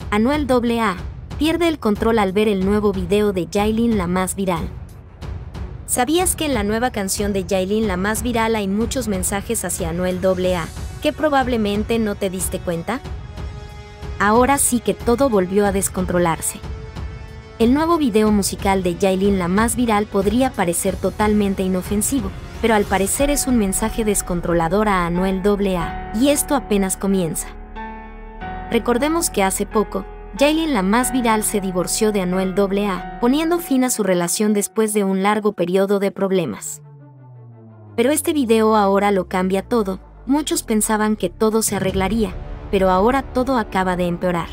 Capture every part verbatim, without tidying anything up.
Anuel doble A pierde el control al ver el nuevo video de Yailin la más viral. ¿Sabías que en la nueva canción de Yailin la más viral hay muchos mensajes hacia Anuel doble A, que probablemente no te diste cuenta? Ahora sí que todo volvió a descontrolarse. El nuevo video musical de Yailin la más viral podría parecer totalmente inofensivo, pero al parecer es un mensaje descontrolador a Anuel doble A, y esto apenas comienza. Recordemos que hace poco, Yailin la más viral se divorció de Anuel doble A, poniendo fin a su relación después de un largo periodo de problemas. Pero este video ahora lo cambia todo. Muchos pensaban que todo se arreglaría, pero ahora todo acaba de empeorar.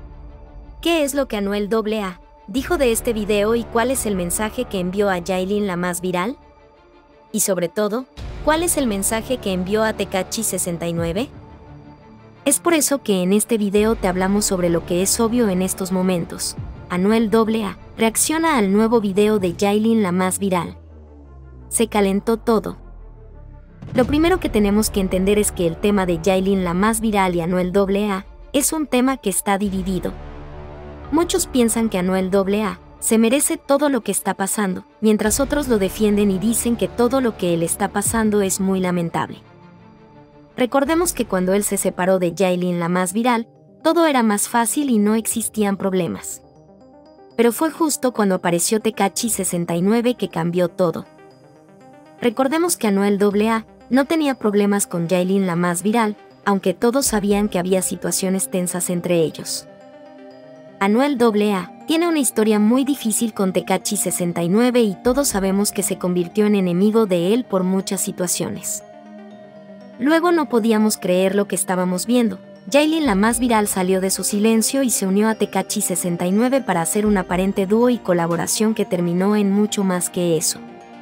¿Qué es lo que Anuel doble A dijo de este video y cuál es el mensaje que envió a Yailin la más viral? Y sobre todo, ¿cuál es el mensaje que envió a Tekashi sesenta y nueve? Es por eso que en este video te hablamos sobre lo que es obvio en estos momentos. Anuel doble A reacciona al nuevo video de Yailin la más viral. Se calentó todo. Lo primero que tenemos que entender es que el tema de Yailin la más viral y Anuel doble A es un tema que está dividido. Muchos piensan que Anuel doble A se merece todo lo que está pasando, mientras otros lo defienden y dicen que todo lo que él está pasando es muy lamentable. Recordemos que cuando él se separó de Yailin la más viral, todo era más fácil y no existían problemas. Pero fue justo cuando apareció Tekashi sesenta y nueve que cambió todo. Recordemos que Anuel doble A no tenía problemas con Yailin la más viral, aunque todos sabían que había situaciones tensas entre ellos. Anuel doble A tiene una historia muy difícil con Tekashi sesenta y nueve y todos sabemos que se convirtió en enemigo de él por muchas situaciones. Luego no podíamos creer lo que estábamos viendo. Yailin la más viral salió de su silencio y se unió a Tekashi sesenta y nueve para hacer un aparente dúo y colaboración que terminó en mucho más que eso.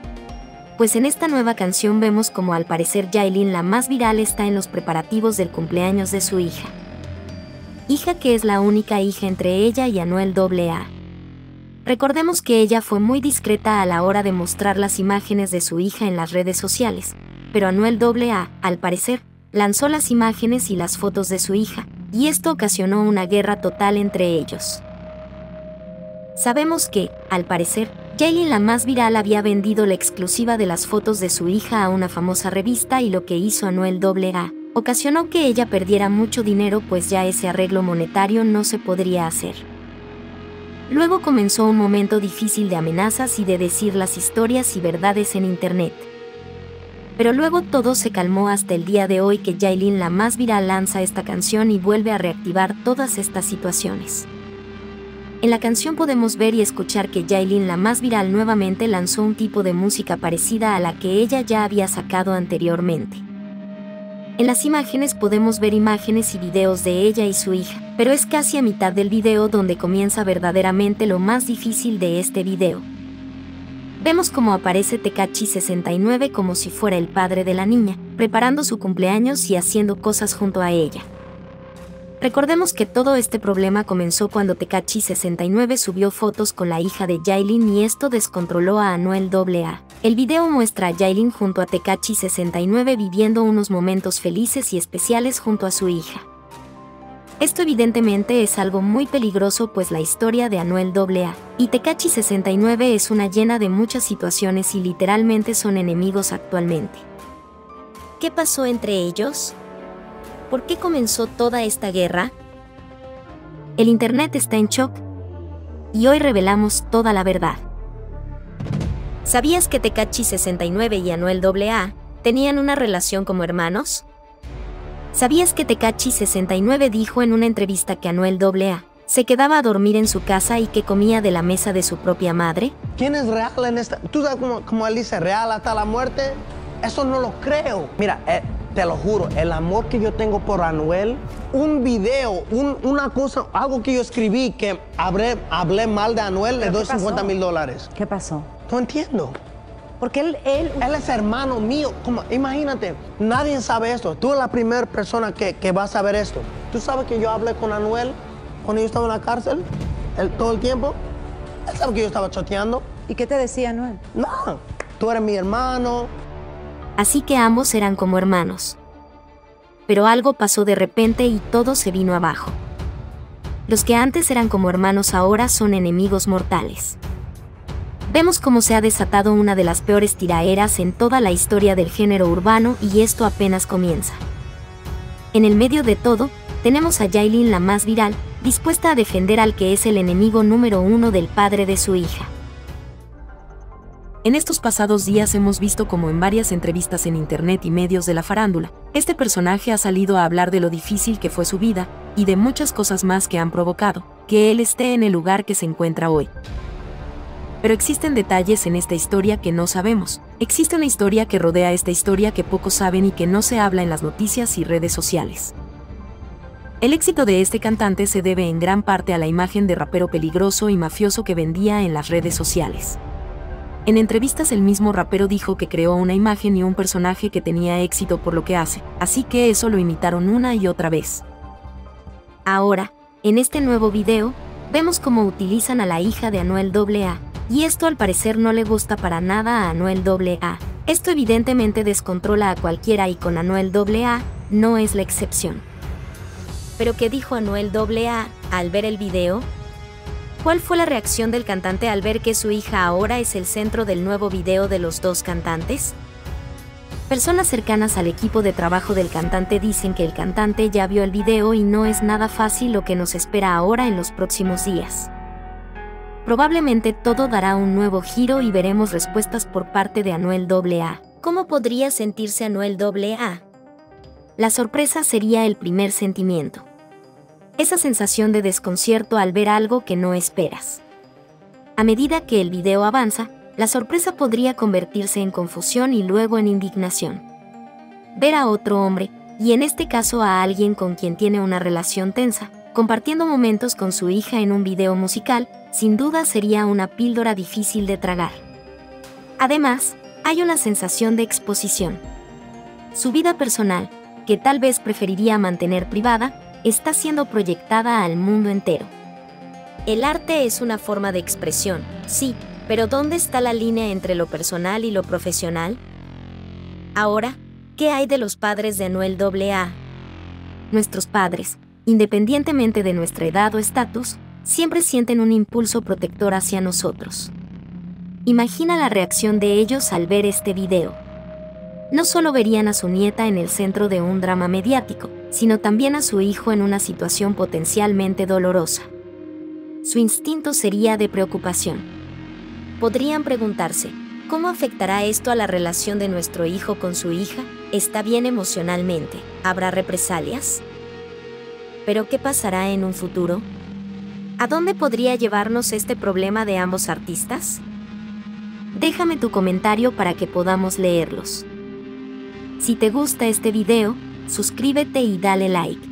Pues en esta nueva canción vemos como al parecer Yailin la más viral está en los preparativos del cumpleaños de su hija. Hija que es la única hija entre ella y Anuel doble A. Recordemos que ella fue muy discreta a la hora de mostrar las imágenes de su hija en las redes sociales, pero Anuel doble A, al parecer, lanzó las imágenes y las fotos de su hija, y esto ocasionó una guerra total entre ellos. Sabemos que, al parecer, Yailin la más viral había vendido la exclusiva de las fotos de su hija a una famosa revista y lo que hizo Anuel doble A ocasionó que ella perdiera mucho dinero pues ya ese arreglo monetario no se podría hacer. Luego comenzó un momento difícil de amenazas y de decir las historias y verdades en internet. Pero luego todo se calmó hasta el día de hoy que Yailin la más viral lanza esta canción y vuelve a reactivar todas estas situaciones. En la canción podemos ver y escuchar que Yailin la más viral nuevamente lanzó un tipo de música parecida a la que ella ya había sacado anteriormente. En las imágenes podemos ver imágenes y videos de ella y su hija, pero es casi a mitad del video donde comienza verdaderamente lo más difícil de este video. Vemos cómo aparece Tekashi sesenta y nueve como si fuera el padre de la niña, preparando su cumpleaños y haciendo cosas junto a ella. Recordemos que todo este problema comenzó cuando Tekashi sesenta y nueve subió fotos con la hija de Yailin y esto descontroló a Anuel doble A. El video muestra a Yailin junto a Tekashi sesenta y nueve viviendo unos momentos felices y especiales junto a su hija. Esto evidentemente es algo muy peligroso pues la historia de Anuel doble A y Tekashi sesenta y nueve es una llena de muchas situaciones y literalmente son enemigos actualmente. ¿Qué pasó entre ellos? ¿Por qué comenzó toda esta guerra? El internet está en shock y hoy revelamos toda la verdad. ¿Sabías que Tekashi sesenta y nueve y Anuel doble A tenían una relación como hermanos? ¿Sabías que Tekashi sesenta y nueve dijo en una entrevista que Anuel doble A se quedaba a dormir en su casa y que comía de la mesa de su propia madre? ¿Quién es real en esta? ¿Tú sabes cómo, cómo él dice real hasta la muerte? Eso no lo creo. Mira, eh, te lo juro, el amor que yo tengo por Anuel, un video, un, una cosa, algo que yo escribí que hablé, hablé mal de Anuel, le doy cincuenta mil dólares. ¿Qué pasó? No entiendo. Porque él... Él, él es hermano mío. Como, imagínate, nadie sabe esto. Tú eres la primera persona que, que va a saber esto. ¿Tú sabes que yo hablé con Anuel cuando yo estaba en la cárcel? Él, todo el tiempo. Él sabe que yo estaba choteando. ¿Y qué te decía Anuel? No, tú eres mi hermano. Así que ambos eran como hermanos. Pero algo pasó de repente y todo se vino abajo. Los que antes eran como hermanos ahora son enemigos mortales. Vemos cómo se ha desatado una de las peores tiraeras en toda la historia del género urbano y esto apenas comienza. En el medio de todo, tenemos a Yailin, la más viral, dispuesta a defender al que es el enemigo número uno del padre de su hija. En estos pasados días hemos visto como en varias entrevistas en internet y medios de la farándula, este personaje ha salido a hablar de lo difícil que fue su vida, y de muchas cosas más que han provocado que él esté en el lugar que se encuentra hoy. Pero existen detalles en esta historia que no sabemos, existe una historia que rodea esta historia que pocos saben y que no se habla en las noticias y redes sociales. El éxito de este cantante se debe en gran parte a la imagen de rapero peligroso y mafioso que vendía en las redes sociales. En entrevistas el mismo rapero dijo que creó una imagen y un personaje que tenía éxito por lo que hace, así que eso lo imitaron una y otra vez. Ahora, en este nuevo video, vemos cómo utilizan a la hija de Anuel doble A, y esto al parecer no le gusta para nada a Anuel doble A. Esto evidentemente descontrola a cualquiera y con Anuel doble A no es la excepción. ¿Pero qué dijo Anuel doble A al ver el video? ¿Cuál fue la reacción del cantante al ver que su hija ahora es el centro del nuevo video de los dos cantantes? Personas cercanas al equipo de trabajo del cantante dicen que el cantante ya vio el video y no es nada fácil lo que nos espera ahora en los próximos días. Probablemente todo dará un nuevo giro y veremos respuestas por parte de Anuel doble A. ¿Cómo podría sentirse Anuel doble A? La sorpresa sería el primer sentimiento. Esa sensación de desconcierto al ver algo que no esperas. A medida que el video avanza, la sorpresa podría convertirse en confusión y luego en indignación. Ver a otro hombre, y en este caso a alguien con quien tiene una relación tensa, compartiendo momentos con su hija en un video musical, sin duda sería una píldora difícil de tragar. Además, hay una sensación de exposición. Su vida personal, que tal vez preferiría mantener privada, está siendo proyectada al mundo entero. El arte es una forma de expresión, sí, pero ¿dónde está la línea entre lo personal y lo profesional? Ahora, ¿qué hay de los padres de Anuel doble A? Nuestros padres, independientemente de nuestra edad o estatus, siempre sienten un impulso protector hacia nosotros. Imagina la reacción de ellos al ver este video. No solo verían a su nieta en el centro de un drama mediático, sino también a su hijo en una situación potencialmente dolorosa. Su instinto sería de preocupación. Podrían preguntarse, ¿cómo afectará esto a la relación de nuestro hijo con su hija? ¿Está bien emocionalmente? ¿Habrá represalias? ¿Pero qué pasará en un futuro? ¿A dónde podría llevarnos este problema de ambos artistas? Déjame tu comentario para que podamos leerlos. Si te gusta este video, suscríbete y dale like.